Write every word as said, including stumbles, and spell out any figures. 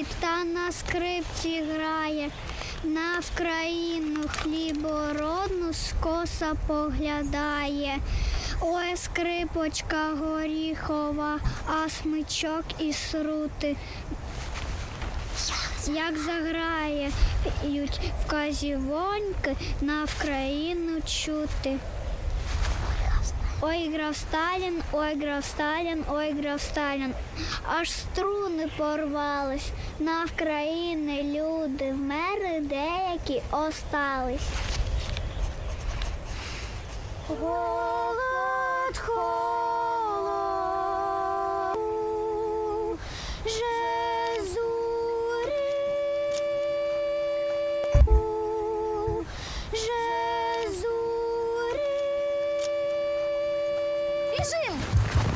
спить та на скрипці грає, на Вкраїну хлібородну скоса поглядає. Ой, скрипочка горіхова, а смичок із рути. Як заграють вказівоньки, на Вкраїну чути. Ой, грав Сталін, ой, грав Сталін, ой, грав Сталін. Аж струни порвались, на Вкраїни люди вмерли, деякі остались. Голод, холод, жезурі, жезурі. Біжим!